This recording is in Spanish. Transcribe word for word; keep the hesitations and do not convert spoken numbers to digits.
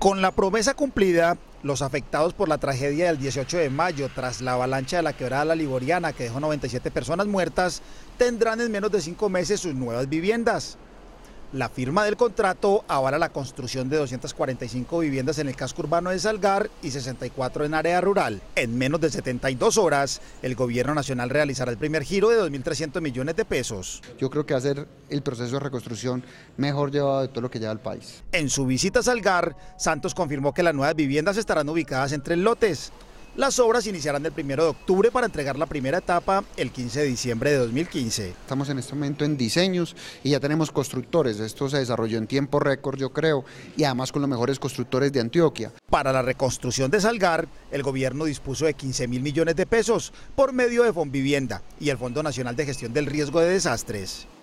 Con la promesa cumplida, los afectados por la tragedia del dieciocho de mayo tras la avalancha de la quebrada La Liboriana que dejó noventa y siete personas muertas, tendrán en menos de cinco meses sus nuevas viviendas. La firma del contrato avala la construcción de doscientas cuarenta y cinco viviendas en el casco urbano de Salgar y sesenta y cuatro en área rural. En menos de setenta y dos horas, el gobierno nacional realizará el primer giro de dos mil trescientos millones de pesos. Yo creo que va a ser el proceso de reconstrucción mejor llevado de todo lo que lleva el país. En su visita a Salgar, Santos confirmó que las nuevas viviendas estarán ubicadas en tres lotes. Las obras iniciarán el primero de octubre para entregar la primera etapa el quince de diciembre de dos mil quince. Estamos en este momento en diseños y ya tenemos constructores. Esto se desarrolló en tiempo récord, yo creo, y además con los mejores constructores de Antioquia. Para la reconstrucción de Salgar, el gobierno dispuso de quince mil millones de pesos por medio de Fonvivienda y el Fondo Nacional de Gestión del Riesgo de Desastres.